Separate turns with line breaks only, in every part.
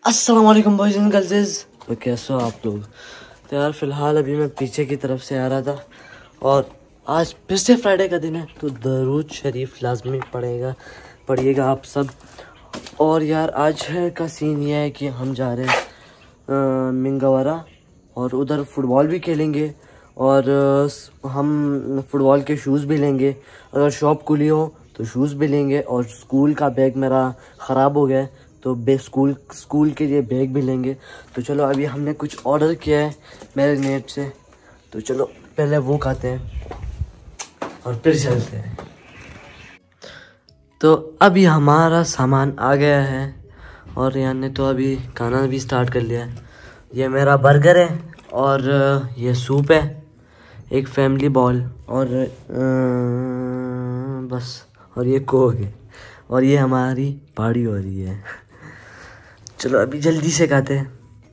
अस्सलाम वालेकुम boys and girls. तो कैसे हो आप लोग? तो यार फ़िलहाल अभी मैं पीछे की तरफ से आ रहा था और आज फिर से फ्राइडे का दिन है तो दरूद शरीफ लाजमी पढ़िएगा आप सब। और यार आज का सीन ये है कि हम जा रहे हैं मिंगवारा और उधर फुटबॉल भी खेलेंगे और हम फुटबॉल के शूज़ भी लेंगे। अगर शॉप खुली हो तो शूज़ भी लेंगे और स्कूल का बैग मेरा ख़राब हो गया है तो स्कूल के लिए बैग भी लेंगे। तो चलो अभी हमने कुछ ऑर्डर किया है मेरे नेट से, तो चलो पहले वो खाते हैं और फिर चलते हैं। तो अभी हमारा सामान आ गया है और यहाँ ने तो अभी खाना भी स्टार्ट कर लिया है। ये मेरा बर्गर है और ये सूप है, एक फैमिली बॉल और बस, और ये कोक है और ये हमारी पार्टी हो रही है। चलो अभी जल्दी से खाते हैं।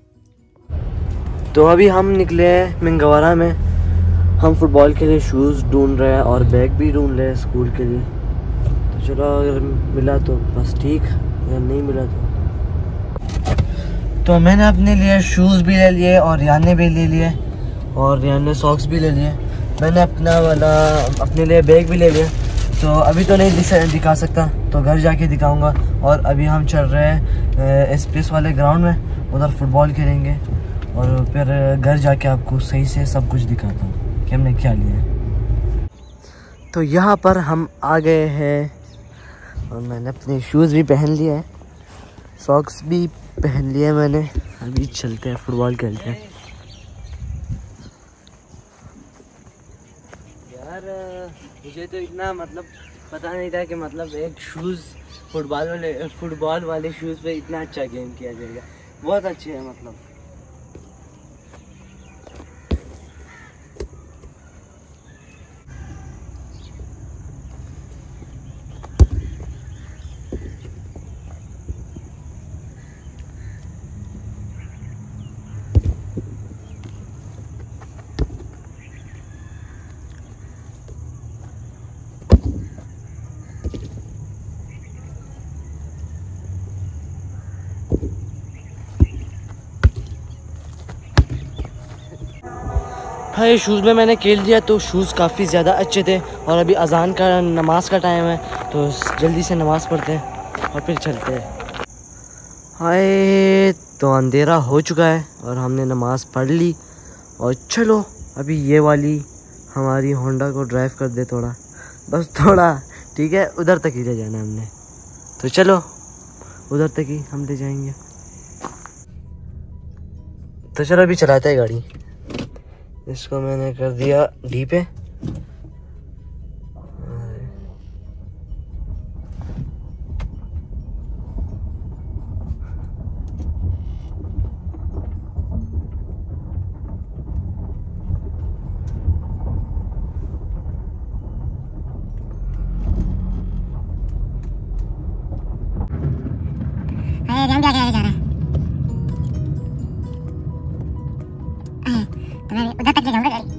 तो अभी हम निकले हैं मिंगवारा में, हम फुटबॉल के लिए शूज़ ढूंढ रहे हैं और बैग भी ढूंढ रहे हैं स्कूल के लिए। तो चलो अगर मिला तो बस ठीक, अगर नहीं मिला तो मैंने अपने लिए शूज़ भी ले लिए और याने भी ले लिए और याने सॉक्स भी ले लिए। मैंने अपने लिए बैग भी ले लिया। तो अभी तो नहीं दिखा सकता, तो घर जाके दिखाऊंगा। और अभी हम चल रहे हैं एसपीएस वाले ग्राउंड में, उधर फुटबॉल खेलेंगे और फिर घर जाके आपको सही से सब कुछ दिखाता हूँ कि हमने क्या लिया है। तो यहाँ पर हम आ गए हैं और मैंने अपने शूज़ भी पहन लिए हैं, सॉक्स भी पहन लिए मैंने। अभी चलते हैं फुटबॉल खेलते हैं। यार मुझे तो इतना पता नहीं था कि एक शूज़ फुटबॉल वाले शूज़ पे इतना अच्छा गेम किया जाएगा। बहुत अच्छे है हाँ, ये शूज़ में मैंने खेल दिया तो शूज़ काफ़ी ज़्यादा अच्छे थे। और अभी अज़ान का नमाज का टाइम है तो जल्दी से नमाज़ पढ़ते हैं और फिर चलते हैं। हाय, तो अंधेरा हो चुका है और हमने नमाज़ पढ़ ली। और चलो अभी ये वाली हमारी होंडा को ड्राइव कर दे थोड़ा, बस थोड़ा, ठीक है। उधर तक ही ले जाना है हमने, तो चलो उधर तक ही हम ले जाएंगे। तो चलो अभी चलाते हैं गाड़ी। इसको मैंने कर दिया डी पे।
तो मैं उधर तक ले जाऊंगा गाड़ी।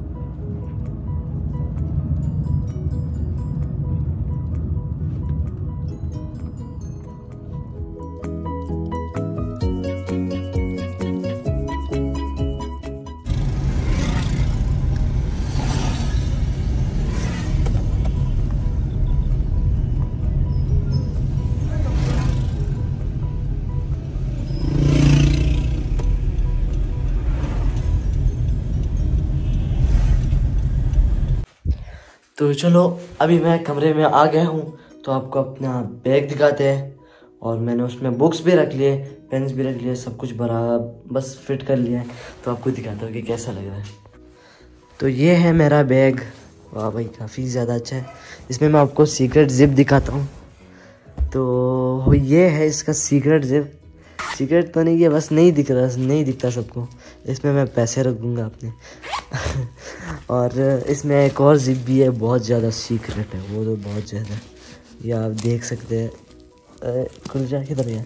तो चलो अभी मैं कमरे में आ गया हूँ, तो आपको अपना बैग दिखाते हैं। और मैंने उसमें बुक्स भी रख लिए, पेन्स भी रख लिए, सब कुछ भरा, बस फिट कर लिया है। तो आपको दिखाता हूँ कि कैसा लग रहा है। तो ये है मेरा बैग। वाह भाई, काफ़ी ज़्यादा अच्छा है। इसमें मैं आपको सीक्रेट जिप दिखाता हूँ। तो ये है इसका सीक्रेट जिप। सीक्रेट तो नहीं है, बस नहीं दिखता सबको। इसमें मैं पैसे रख दूँगा अपने और इसमें एक और जिप भी है, बहुत ज़्यादा सीक्रेट है वो, तो बहुत ज़्यादा, ये आप देख सकते हैं। खुल जा, किधर गया?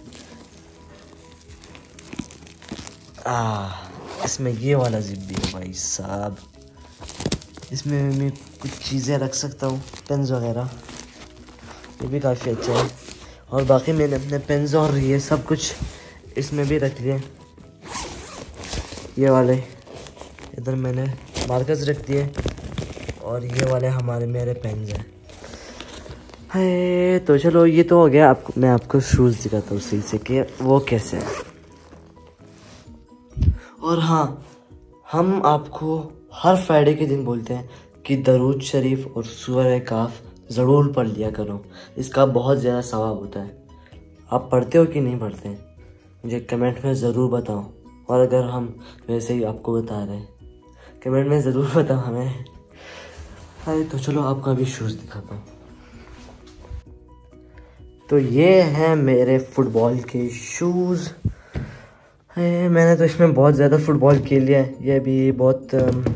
इसमें ये वाला जिप भी है भाई साहब। इसमें मैं कुछ चीज़ें रख सकता हूँ, पेन्स वगैरह, ये भी काफ़ी अच्छा है। और बाकी मैंने अपने पेन्स और ये सब कुछ इसमें भी रख लिए ये वाले, इधर मैंने मार्कर्स रख दिए और ये वाले हमारे मेरे पेन्स हैं। है तो चलो ये तो हो गया। आपको मैं आपको शूज़ दिखाता हूँ सही से कि वो कैसे है। और हाँ, हम आपको हर फ्राइडे के दिन बोलते हैं कि दरूद शरीफ और सूरह काफ ज़रूर पढ़ लिया करो, इसका बहुत ज़्यादा सवाब होता है। आप पढ़ते हो कि नहीं पढ़ते हैं मुझे कमेंट में ज़रूर बताओ। और अगर हम वैसे ही आपको बता रहे हैं कमेंट में ज़रूर बताओ हमें। अरे तो चलो आपको अभी शूज़ दिखाता हूँ। तो ये हैं मेरे फुटबॉल के शूज़। मैंने तो इसमें बहुत ज़्यादा फुटबॉल खेल लिया है, ये भी बहुत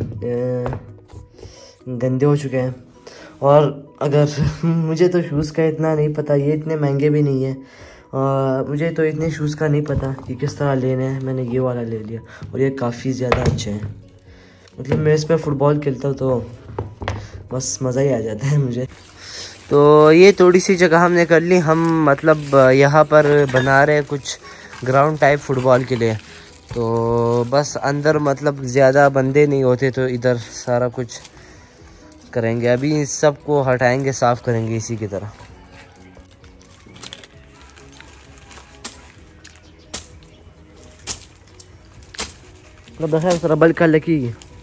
गंदे हो चुके हैं। और अगर मुझे तो शूज़ का इतना नहीं पता, ये इतने महंगे भी नहीं है। मुझे तो इतने शूज़ का नहीं पता कि किस तरह लेने हैं। मैंने ये वाला ले लिया और ये काफ़ी ज़्यादा अच्छे हैं। मतलब मैं इस पर फुटबॉल खेलता हूँ तो बस मज़ा ही आ जाता है मुझे। तो ये थोड़ी सी जगह हमने कर ली। हम मतलब यहाँ पर बना रहे हैं कुछ ग्राउंड टाइप फुटबॉल के लिए। तो बस अंदर मतलब ज़्यादा बंदे नहीं होते तो इधर सारा कुछ करेंगे। अभी सबको हटाएंगे, साफ़ करेंगे इसी की तरह। मतलब बल का लकी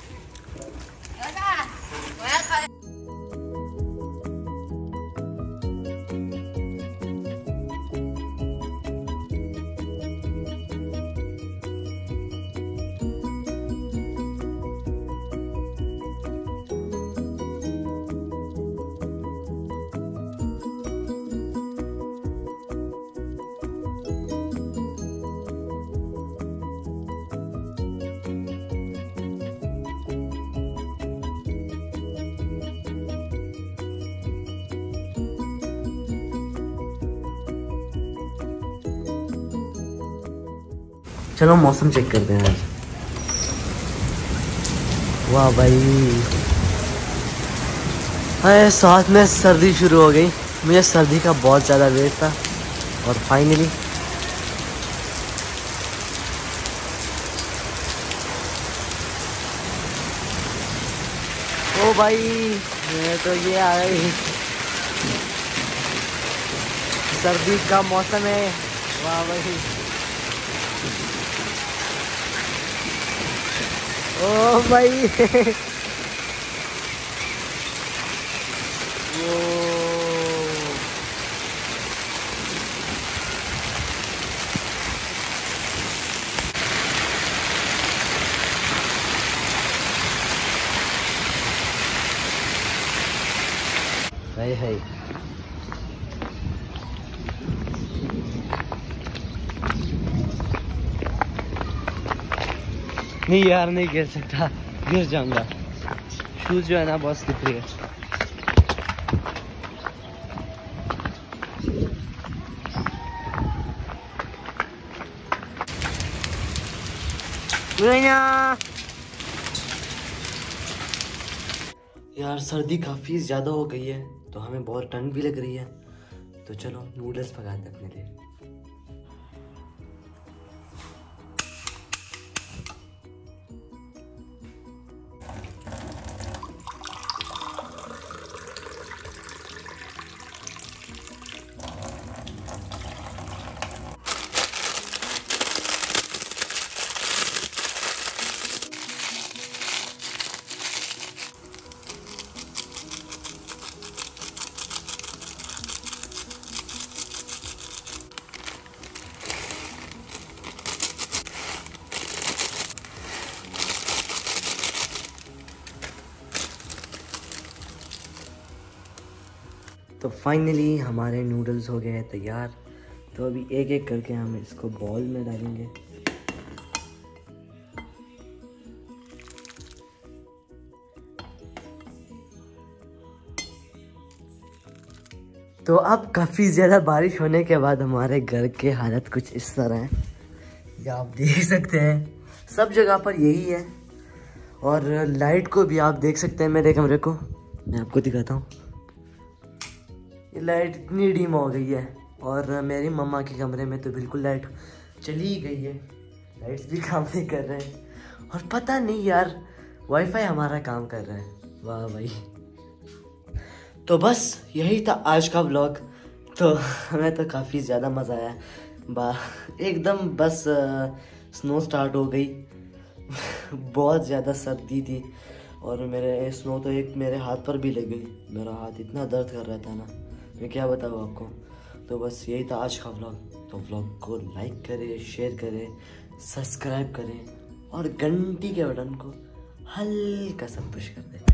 चलो मौसम चेक करते हैं आज। वाह भाई, अरे साथ में सर्दी शुरू हो गई। मुझे सर्दी का बहुत ज़्यादा वेट था और फाइनली ओ भाई मैं तो ये आ गई, सर्दी का मौसम है। वाह भाई, ओ भाई है नहीं यार, नहीं गिर सकता, गिर जाऊंगा। शूज जो है ना बहुत स्लिपरी है। यार सर्दी काफ़ी ज़्यादा हो गई है तो हमें बहुत ठंड भी लग रही है। तो चलो नूडल्स पकाते हैं अपने लिए। तो फाइनली हमारे नूडल्स हो गए हैं तैयार। तो अभी एक एक करके हम इसको बॉल में डालेंगे। तो अब काफ़ी ज़्यादा बारिश होने के बाद हमारे घर के हालत कुछ इस तरह है, ये आप देख सकते हैं। सब जगह पर यही है। और लाइट को भी आप देख सकते हैं मेरे कमरे को, मैं आपको दिखाता हूँ। ये लाइट इतनी डिम हो गई है और मेरी मम्मा के कमरे में तो बिल्कुल लाइट चली गई है, लाइट्स भी काम नहीं कर रहे हैं और पता नहीं यार वाईफाई हमारा काम कर रहा है। वाह भाई। तो बस यही था आज का व्लॉग। तो हमें तो काफ़ी ज़्यादा मज़ा आया। एकदम बस स्नो स्टार्ट हो गई। बहुत ज़्यादा सर्दी थी और मेरे स्नो तो एक मेरे हाथ पर भी लग गई। मेरा हाथ इतना दर्द कर रहा था ना, मैं क्या बताऊँ आपको। तो बस यही था आज का व्लॉग। तो व्लॉग को लाइक करें, शेयर करें, सब्सक्राइब करें और घंटी के बटन को हल्का सा पुश कर दें।